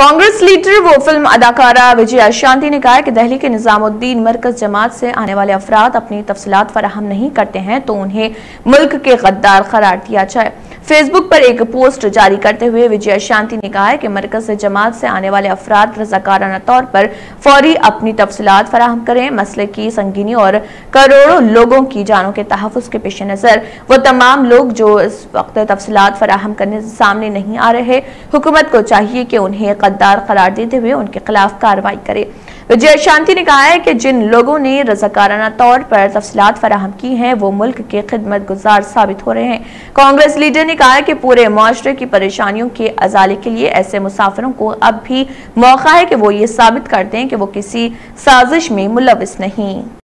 Congress leader व film अदाकारा विजया शांति ने कहा है कि दिल्ली के निजामुद्दीन मरकज जमात से आने वाले अफराद अपनी तफसीलात फराहम नहीं करते हैं तो उन्हें मुल्क के गद्दार करार दिया जाए। फेसबुक पर एक पोस्ट जारी करते हुए विजया शांति ने कहा है कि मरकज से जमात से आने वाले अफराद रज़ाकाराना तौर पर फौरी अपनी तफसीलात फराहम करें। मसले की संगीनी और करोड़ों लोगों की जानों के तहफ़्फ़ुज़ के पेश नज़र वो तमाम लोग जो इस वक्त तफसीलात फराहम करने से सामने नहीं आ रहे, हुकूमत को चाहिए कि उन्हें गद्दार करार देते हुए उनके खिलाफ कार्रवाई करे। विजय शांति ने कहा है कि जिन लोगों ने रज़ाकाराना तौर पर तफसीलात फराहम की हैं वो मुल्क के खिदमत गुजार साबित हो रहे हैं। कांग्रेस लीडर ने कहा है कि पूरे मुआशरे की परेशानियों के अजाले के लिए ऐसे मुसाफिरों को अब भी मौका है कि वो ये साबित कर दें कि वो किसी साजिश में मुलविस नहीं।